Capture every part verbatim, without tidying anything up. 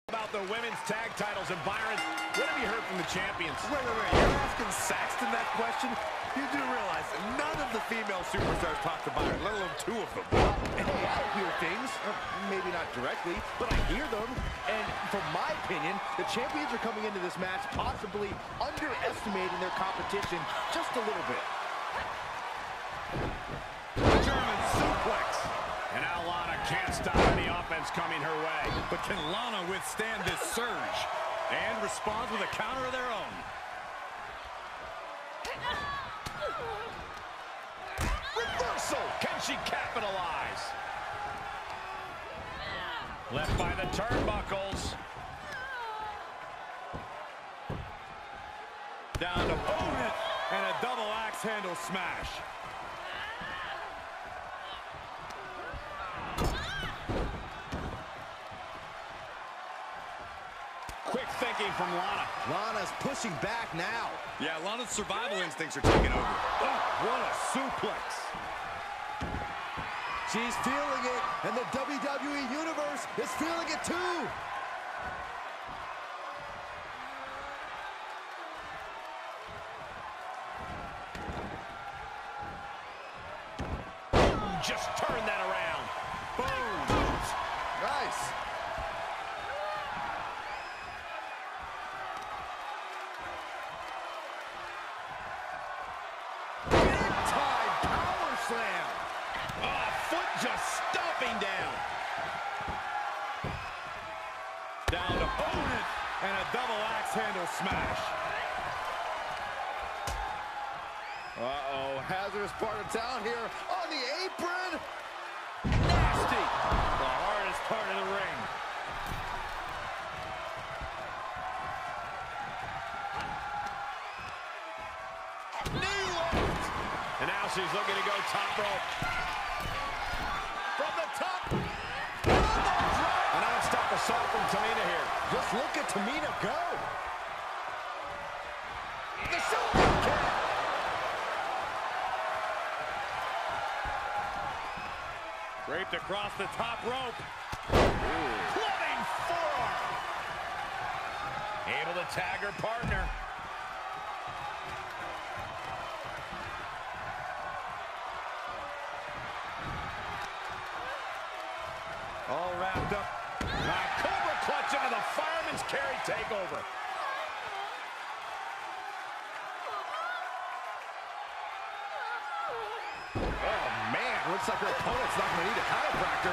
About the women's tag titles, and Byron, what have you heard from the champions? Wait, wait, wait, you're asking Saxton that question? You do realize that none of the female superstars talk to Byron, let alone two of them. Hey, I hear things, uh, maybe not directly, but I hear them. And from my opinion, the champions are coming into this match possibly underestimating their competition just a little bit. German suplex. And now Lana can't stop any offense coming her way. But can Lana withstand this surge and respond with a counter of their own? Reversal! Can she capitalize? Left by the turnbuckles. Down to opponent and a double axe handle smash. Quick thinking from Lana. Lana's pushing back now. Yeah, Lana's survival instincts are taking over. Oh, what a suplex. She's feeling it, and the W W E Universe is feeling it too. Just turn that around. Boom. Nice. Big-time power slam. Oh, foot just stomping down. Down to opponent and a double axe handle smash. Uh-oh, hazardous part of town here on the apron. Nasty. The hardest part of the ring. Knee lift. And now she's looking to go top rope. From the top. A non-stop assault from Tamina here. Just look at Tamina go. The super kick. Draped across the top rope. Floating forearm. Able to tag her partner. All wrapped up. Now Cobra clutch into the fireman's carry takeover. Oh, man, looks like her opponent's not going to need a chiropractor.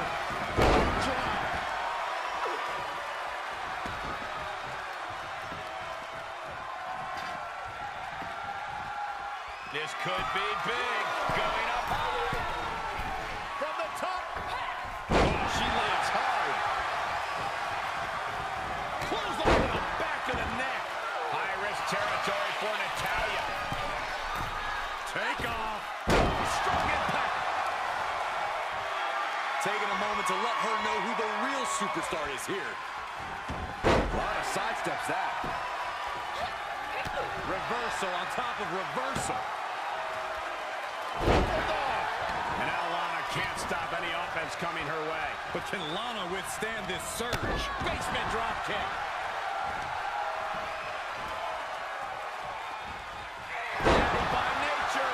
This could be big. Going up. From the top. Oh, she lands hard. Clothesline to the back of the neck. High-risk territory for Natalya. Take off. Strong impact. Taking a moment to let her know who the real superstar is here. Lana sidesteps that. Reversal on top of reversal. And now Lana can't stop any offense coming her way. But can Lana withstand this surge? Basement drop kick. Heavy by nature.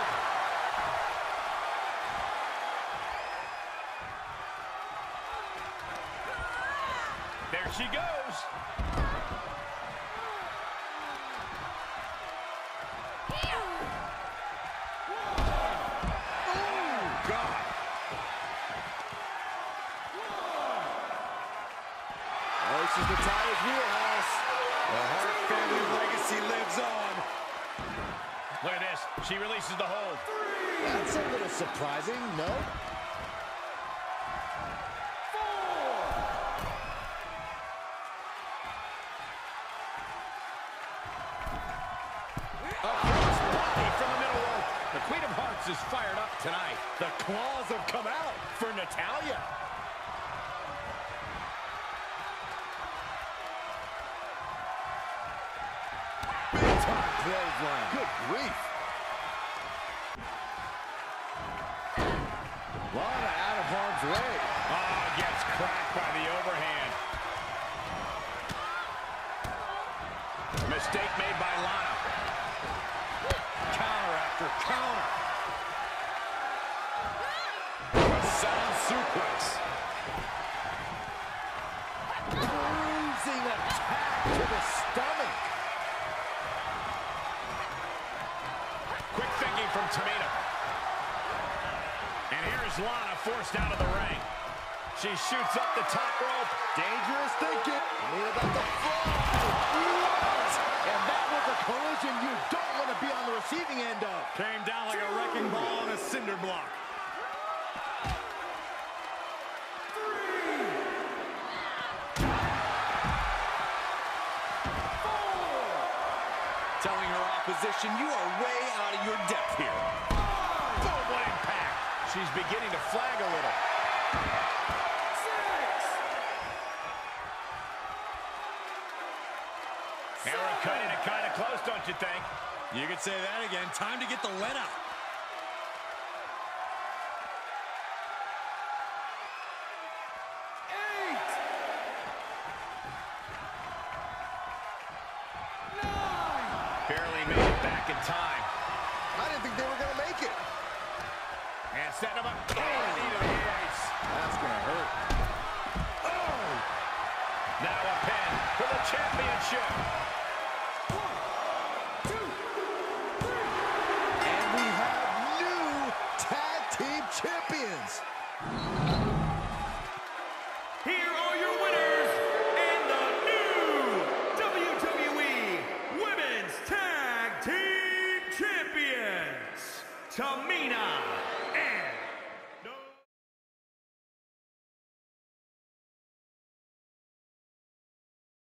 There she goes. This is Natalya's wheelhouse. The Hart family legacy lives on. Look at this. She releases the hold. That's a little surprising, no? Across body from the middle rope. The Queen of Hearts is fired up tonight. The claws have come out for Natalya. Clothesline. Good grief. Lana out of harm's way. Oh, gets cracked by the overhand. mistake made by Lana. Counter after counter. A sound suplex. Bruising attack to the stomach. Quick thinking from Tamina. And here's Lana forced out of the ring. She shoots up the top rope. Dangerous thinking. Tamina about to fly. What? And that was a collision you don't want to be on the receiving end of. Came down like a wrecking ball on a cinder block. Telling her opposition, you are way out of your depth here. Boom, what impact. She's beginning to flag a little. Six. And we're cutting it kind of close, don't you think? You could say that again. Time to get the lead out. Eight. Nine. Barely made it back in time. I didn't think they were going to make it. And setting him up. Oh, knee to the face. That's going to hurt. Oh! Now a pin for the championship. One.